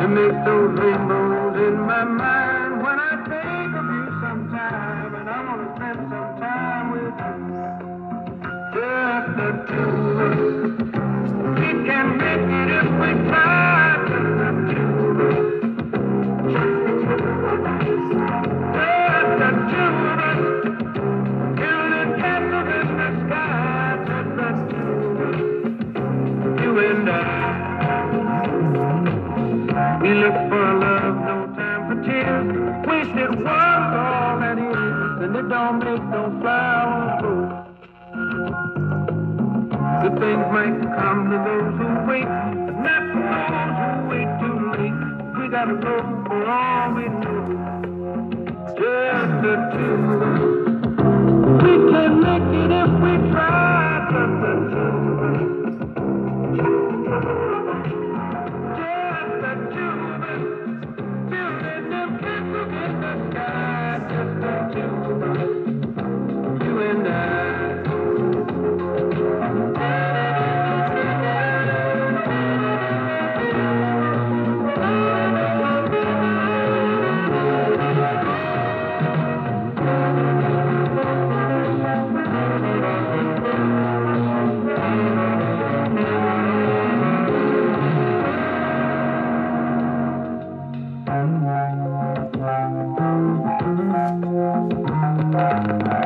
to make those rainbows in my mind when I think of you sometime, and I want to spend some time with you. Just the two of us. We can make it if we try. Just the two of us. Just the two of us. Building castles in the sky. Just the two of us. You and I. We look for love, no time for tears. Wasted one's all that is, and it don't make no flowers grow. Good things might come to those who wait, but not to those who wait too late. We gotta go for all we know. Just the two of us. We can make it if we try. Just the two of us. Thank you.